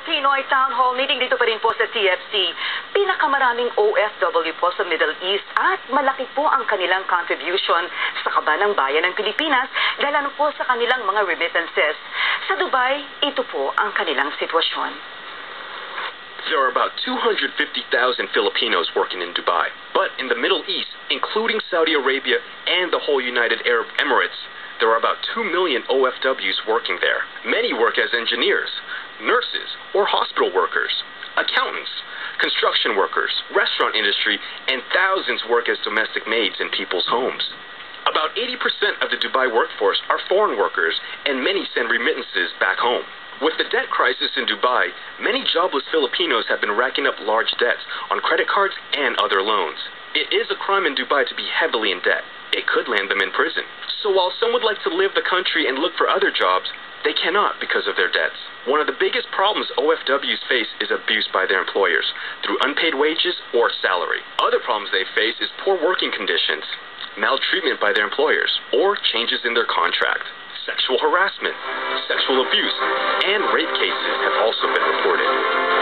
Pinoy Town Hall meeting dito pa rin po sa TFC. Pinakamaraming OFW po sa Middle East at malaki po ang kanilang contribution sa kaba ng bayan ng Pilipinas dahil po sa kanilang mga remittances. Sa Dubai, ito po ang kanilang sitwasyon. There are about 250,000 Filipinos working in Dubai. But in the Middle East, including Saudi Arabia and the whole United Arab Emirates, there are about 2 million OFWs working there. Many work as engineers, nurses, or hospital workers, accountants, construction workers, restaurant industry, and thousands work as domestic maids in people's homes. About 80% of the Dubai workforce are foreign workers, and many send remittances back home. With the debt crisis in Dubai, many jobless Filipinos have been racking up large debts on credit cards and other loans. It is a crime in Dubai to be heavily in debt. It could land them in prison. So while some would like to leave the country and look for other jobs, they cannot because of their debts. One of the biggest problems OFWs face is abuse by their employers through unpaid wages or salary. Other problems they face is poor working conditions, maltreatment by their employers, or changes in their contract. Sexual harassment, sexual abuse, and rape cases have also been reported.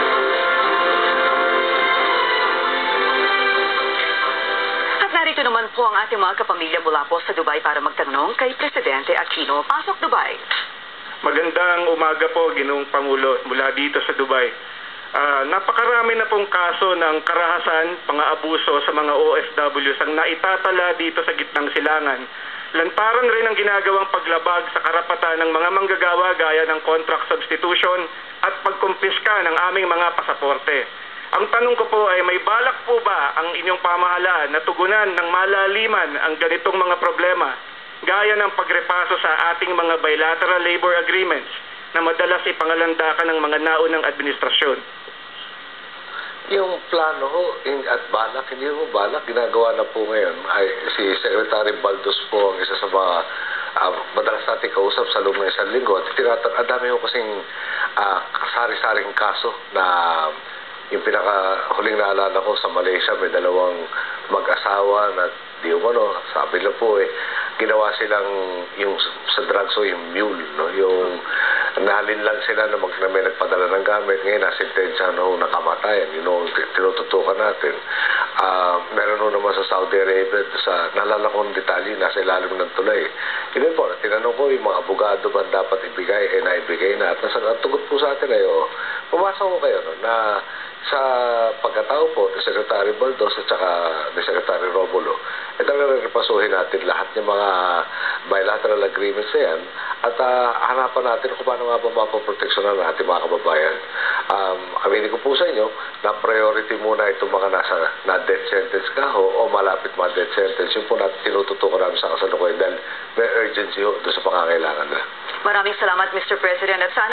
At narito naman po ang ating mga kapamilya mula po sa Dubai para magtanong kay Presidente Aquino. Pasok, Dubai! Magandang umaga po, Ginoong Pangulo, mula dito sa Dubai. Napakarami na pong kaso ng karahasan, pang-aabuso sa mga OFWs ang naitatala dito sa gitnang silangan. Lantaran rin ang ginagawang paglabag sa karapatan ng mga manggagawa gaya ng contract substitution at pagkumpiska ng aming mga pasaporte. Ang tanong ko po ay may balak po ba ang inyong pamahalaan na tugunan ng malaliman ang ganitong mga problema gaya ng pagrepaso sa ating mga bilateral labor agreements na madalas ipangalandakan ng mga naunang administrasyon? Yung plano at balak, hindi mo balak, ginagawa na po ngayon. Si Secretary Baldos po ang isa sa mga madalas natin kausap sa loob ng isang linggo. At dami ko kasing kasari-saring kaso na yung pinakahuling naalala ko sa Malaysia, may dalawang mag-asawa na sabi na po ginawa silang yung sa drugs o yung mule, no? Yung nahalin lang sila na may nagpadala ng gamit. Ngayon, nasintensya nakamatayan. Yun tinututukan natin. Meron naman sa Saudi Arabia, naalala ko ng detalye, nasa ilalim ng tulay. Yun po, tinanong ko yung mga abogado ba dapat ibigay, naibigay na. At ang tugot po sa atin ay, pumasok ko kayo, no, na sa pagkatao po ni Secretary Baldos at saka ni Secretary Romulo, talagang repasuhin natin lahat ng mga bilateral agreements na yan at hanapan natin kung paano nga ba mapoproteksyonan ng ating mga kababayan. Aminin ko po sa inyo na priority muna itong mga na death sentence o malapit mga death sentence. Yung po natin tinututukan namin sa kasalukuyan dahil may urgency doon sa pangangailangan na. Maraming salamat, Mr. President. At